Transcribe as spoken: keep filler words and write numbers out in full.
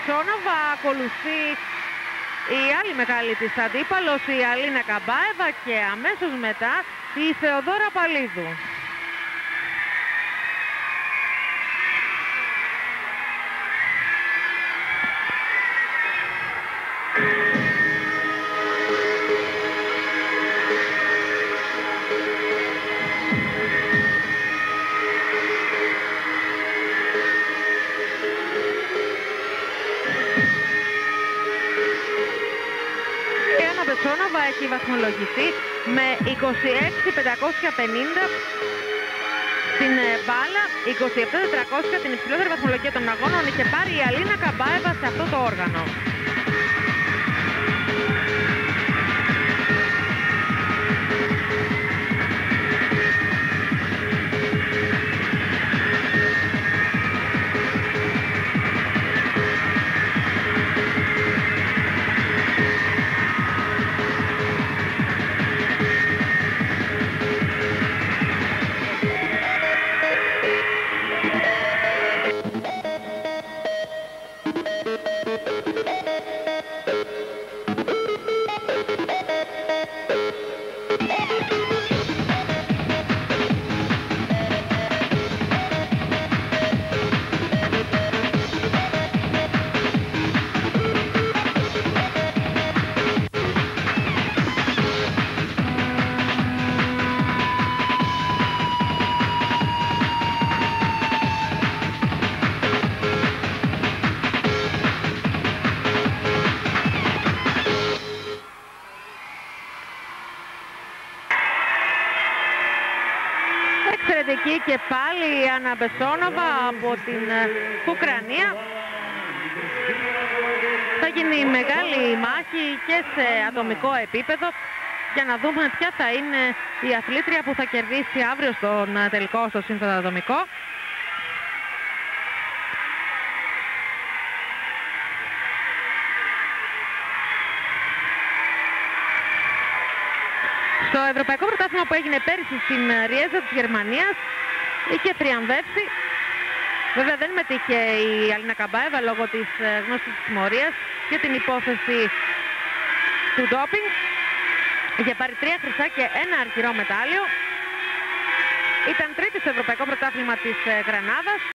Μπεσόνοβα. Ακολουθεί η άλλη μεγάλη της αντίπαλος, η Αλίνα Καμπάεβα, και αμέσως μετά η Θεοδόρα Παλίδου. Μπεσόνοβα έχει βαθμολογηθεί με είκοσι έξι χιλιάδες πεντακόσια πενήντα στην μπάλα, είκοσι επτά χιλιάδες τετρακόσια την υψηλότερη βαθμολογία των αγώνων είχε πάρει η Αλίνα Καμπάεβα σε αυτό το όργανο. Εξαιρετική και πάλι η Άννα Μπεσόνοβα από την Ουκρανία. Θα γίνει μεγάλη μάχη και σε ατομικό επίπεδο για να δούμε ποια θα είναι η αθλήτρια που θα κερδίσει αύριο στον τελικό στο σύνθετο ατομικό. Στο Ευρωπαϊκό Πρωτάθλημα που έγινε πέρυσι στην Ριέζα της Γερμανίας είχε τριαμβεύσει. Βέβαια δεν μετήχε η Αλίνα Καμπάεβα λόγω της γνώστης της τιμωρίας και την υπόθεση του ντόπινγκ. Είχε πάρει τρία χρυσά και ένα αργυρό μετάλλιο. Ήταν τρίτη στο Ευρωπαϊκό Πρωτάθλημα της Γρανάδας.